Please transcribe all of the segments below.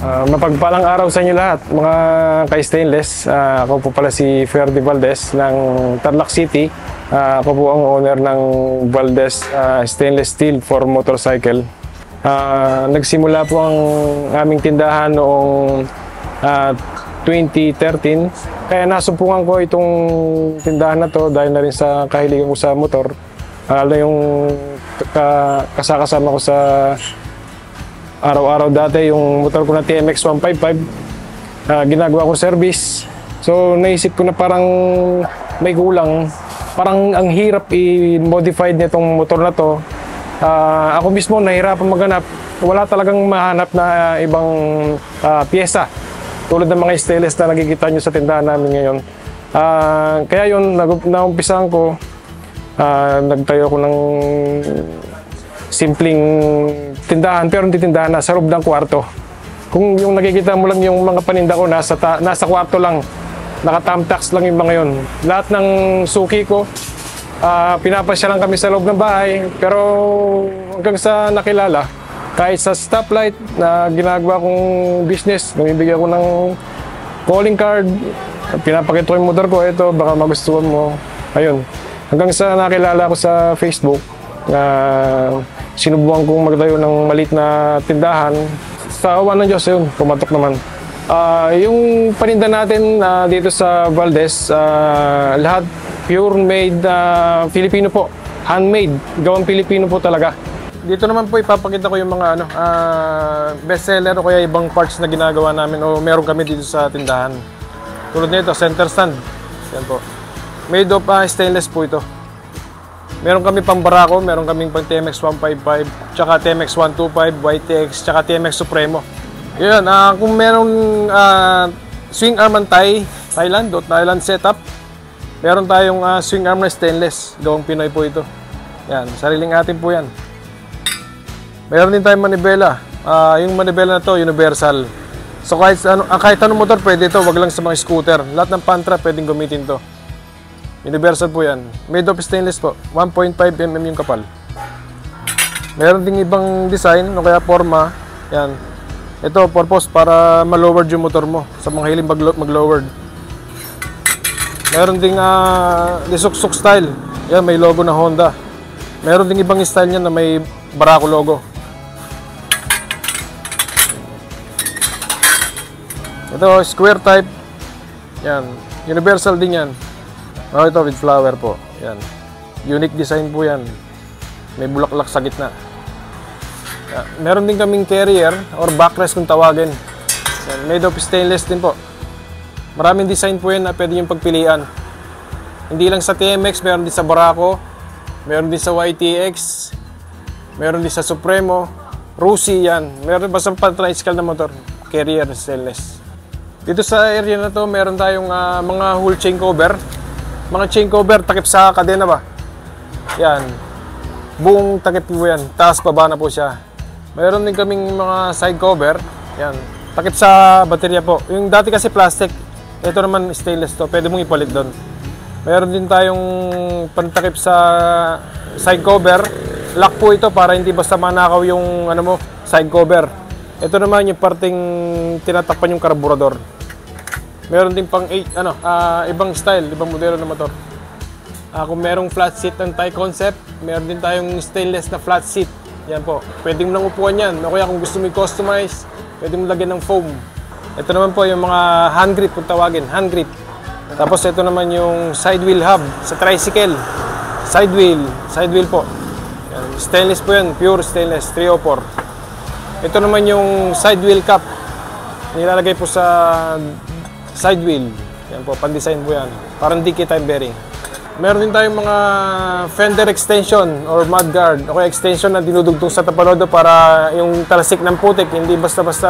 Mapagpalang araw sa inyo lahat, mga ka-stainless. Ako po pala si Ferdy Valdez ng Tarlac City. Ako po ang owner ng Valdez Stainless Steel for Motorcycle. Nagsimula po ang aming tindahan noong 2013. Kaya nasumpungan ko itong tindahan na to dahil na rin sa kahiligan ko sa motor. Lalo yung kasama ko sa araw-araw dati, yung motor ko na TMX 155, ginagawa ko service. So naisip ko na parang may kulang, parang ang hirap i-modified nitong motor na to. Ako mismo nahirapan maghanap, wala talagang mahanap na ibang pyesa tulad ng mga stainless na nakikita nyo sa tindahan namin ngayon. Kaya yun, naumpisahan ko, nagtayo ako ng simpleng tindahan, pero hindi tindahan, nasa loob ng kwarto. Kung yung nakikita mo lang yung mga paninda ko, nasa kwarto lang, nakatamtax lang yung mga yun. Lahat ng suki ko, pinapasya lang kami sa loob ng bahay, pero hanggang sa nakilala, kahit sa stoplight na ginagawa kong business, namibigyan ko ng calling card, pinapakita ko yung motor ko, ito, baka magustuhan mo. Ayun, hanggang sa nakilala ko sa Facebook, sinubukan kong magtayo ng maliit na tindahan. Sa awa ng Diyos, yun, pumatok naman. Yung paninda natin dito sa Valdez, lahat pure made Filipino po. Handmade, gawang Filipino po talaga. Dito naman po ipapakita ko yung mga bestseller o kaya ibang parts na ginagawa namin o meron kami dito sa tindahan. Tulad nito, center stand. Yan po. Made of stainless po ito. Meron kami pang Barako, meron kaming pang TMX 155, tsaka TMX 125, YTX, tsaka TMX Supremo. Yun, kung meron swing arm and Thailand o Thailand setup, meron tayong swing arm na stainless, gawang Pinoy po ito. Yan, sariling atin po yan. Meron din tayong manibela. Yung manibela na to, universal. So kahit anong motor pwede ito, wag lang sa mga scooter. Lahat ng pantra pwedeng gamitin to. Universal po yan. Made of stainless po. 1.5 mm yung kapal. Meron ding ibang design o kaya forma. Yan. Ito, purpose para ma-lowered yung motor mo sa mga hiling mag-lowered. Meron ding lisuksok style. Yan, may logo na Honda. Meron ding ibang style niyan na may Barako logo. Ito, square type. Yan. Universal din yan. Ito with flower po. Yan. Unique design po yan. May bulaklak sa gitna. Meron din kaming carrier or backrest kung tawagin. Yan. Made of stainless din po. Maraming design po yan na pwede yung pagpilian. Hindi lang sa TMX, meron din sa Barako, meron din sa YTX, meron din sa Supremo, Rusi yan. Meron ba sa pan-tricycle na motor? Carrier stainless. Dito sa area na to, meron tayong mga whole chain cover. Mga chain cover, takip sa kadena ba? Yan. Buong takip po yan. Taas baba na po siya. Mayroon din kaming mga side cover. Yan. Takip sa baterya po. Yung dati kasi plastic. Ito naman stainless to. Pwede mong ipalit doon. Mayroon din tayong pantakip sa side cover. Lock po ito para hindi basta manakaw yung side cover. Ito naman yung parting tinatakpan yung karburador. Meron din pang ibang style, ibang modelo ng motor. Kung merong flat seat ng Thai concept, meron din tayong stainless na flat seat. Yan po. Pwede mo nang upuan yan. O kaya kung gusto mo i-customize, pwede mo lagyan ng foam. Ito naman po yung mga hand grip kung tawagin, hand grip. Tapos ito naman yung side wheel hub sa tricycle. Side wheel po. Yan. Stainless po yan, pure stainless, 304. Ito naman yung side wheel cap. Nilalagay po sa side wheel. Yan po, pan-design po yan. Parang DK type bearing. Meron din tayong mga fender extension or mudguard o kaya extension na dinudugtong sa tapalodo para yung talasik ng putik hindi basta-basta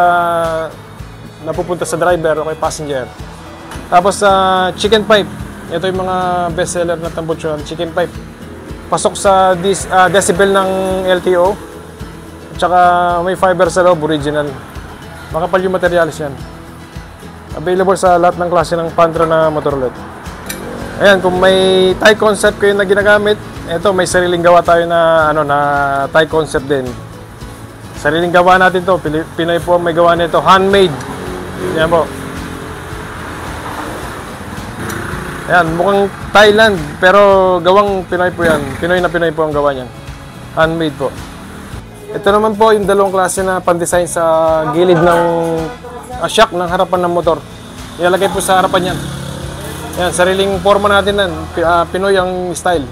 napupunta sa driver o kay passenger. Tapos chicken pipe. Ito yung mga bestseller na tambucho, chicken pipe. Pasok sa decibel ng LTO. Tsaka may fiber sa loob, original. Makapal yung materials yan. Available sa lahat ng klase ng pantra na motor ulit. Ayan, kung may Thai concept kayo na ginagamit, ito may sariling gawa tayo na na Thai concept din. Sariling gawa natin to. Pinoy po ang may gawa nito. Handmade. Yan po. Ayan, mukhang Thailand. Pero gawang Pinoy po yan. Pinoy na Pinoy po ang gawa niyan. Handmade po. Ito naman po yung dalawang klase na pan-design sa gilid ng shock ng harapan ng motor. Ilalagay po sa harapan yan. Ayan, sariling forma natin yan. Pinoy ang style.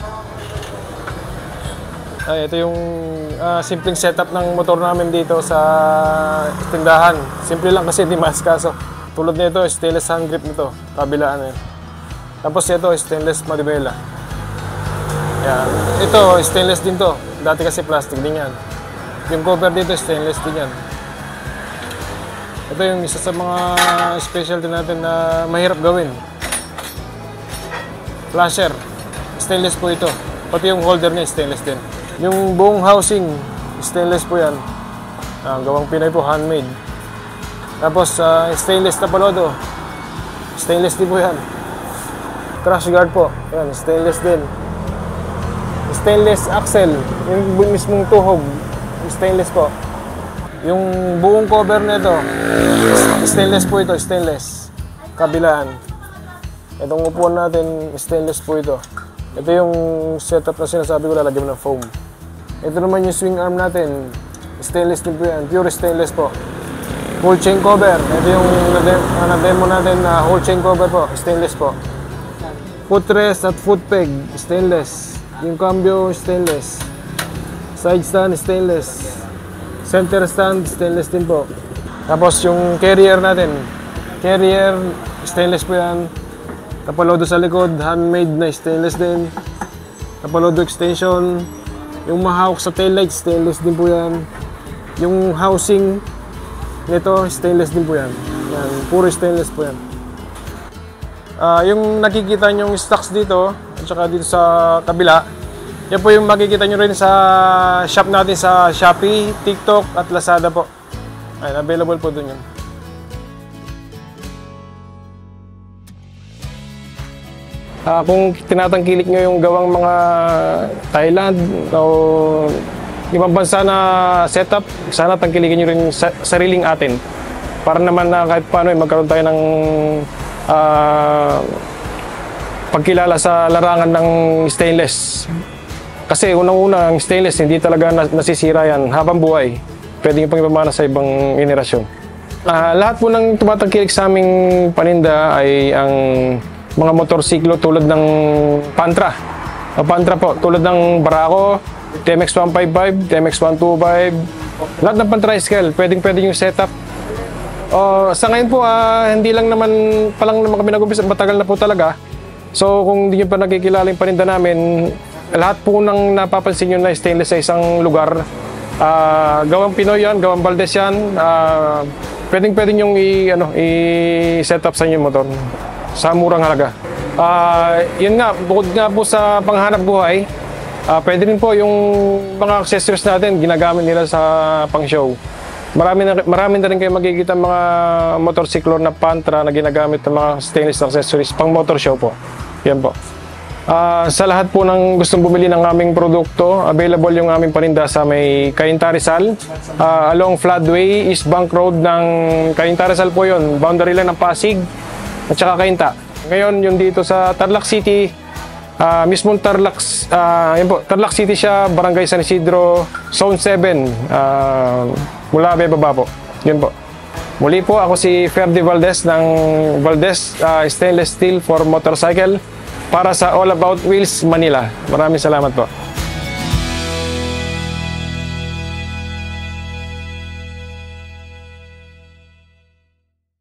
Ay, ito yung simpleng setup ng motor namin dito sa tindahan. Simple lang kasi di maasikaso. Tulad nito, stainless hand grip nito. Kabilaan yan. Tapos ito, stainless manibela. Yan. Ito, stainless din to. Dati kasi plastic din yan. Yung cover dito, stainless din yan. Ito yung isa sa mga specialty natin na mahirap gawin. Flasher. Stainless po ito. Pati yung holder niya, stainless din. Yung buong housing, stainless po yan. Gawang Pinoy po, handmade. Tapos, stainless na palodo. Stainless din po yan. Crash guard po. Yan, stainless din. Stainless axle. Yung mismong tuhog, stainless po. Yung buong cover nito, stainless po ito, stainless. Kabilaan. Itong upuan natin, stainless po ito. Ito yung setup na sinasabi ko, lalagyan ng foam. Ito naman yung swing arm natin. Stainless din po yan. Pure stainless po. Whole chain cover. Ito yung na-demo natin na whole chain cover po. Stainless po. Footrest at foot peg. Stainless. Yung cambio, stainless. Side stand, stainless. Center stand, stainless din po. Tapos yung carrier natin. Carrier, stainless po yan. Tapalodo sa likod, handmade na stainless din. Tapalodo extension. Yung mahawak sa taillight, stainless din po yan. Yung housing nito, stainless din po yan. Yan, puro stainless po yan. Yung nakikita nyong stocks dito, at saka dito sa kabila, yan po yung makikita nyo rin sa shop natin sa Shopee, TikTok at Lazada po. Ayun, available po dun yun. Kung tinatangkilik nyo yung gawang mga Thailand o ibang bansa na setup, sana tangkilikin nyo rin sariling atin. Para naman na kahit paano magkaroon tayo ng pagkilala sa larangan ng stainless. Kasi unang-una ang stainless, hindi talaga nasisira yan habang buhay. Pwede nyo pang ipamana sa ibang henerasyon. Lahat po ng tumatangkilik sa aming paninda ay ang mga motorsiklo tulad ng Pantra. Pantra po, tulad ng Barako, TMX 155, TMX 125. Lahat ng pan-tricycle, pwede yung setup. Sa ngayon po, hindi lang naman palang naman kami nag-umpisa, matagal na po talaga. So kung hindi nyo pa nakikilala yung paninda namin, lahat po nang napapansin nyo na stainless sa isang lugar, gawang Pinoy yan, gawang Valdez yan, pwede yung i-set up sa inyo yung motor sa murang halaga. Yun nga, bukod nga po sa panghanap buhay, pwede rin po yung mga accessories natin ginagamit nila sa pang-show. Marami na rin kayo makikita mga motorsiklo na Pantra na ginagamit ng mga stainless accessories pang motor show po. Yan po. Sa lahat po ng gustong bumili ng aming produkto, available yung aming paninda sa may Cainta Rizal, along Floodway, East Bank Road ng Cainta Rizal po yun, boundary lang ng Pasig at saka Cainta. Ngayon yung dito sa Tarlac City, mismong Tarlac City siya, Barangay San Isidro, Zone 7, mula baba po. Yun po. Muli po, ako si Ferdy Valdez ng Valdez Stainless Steel for Motorcycle para sa All About Wheels Manila. Maraming salamat po.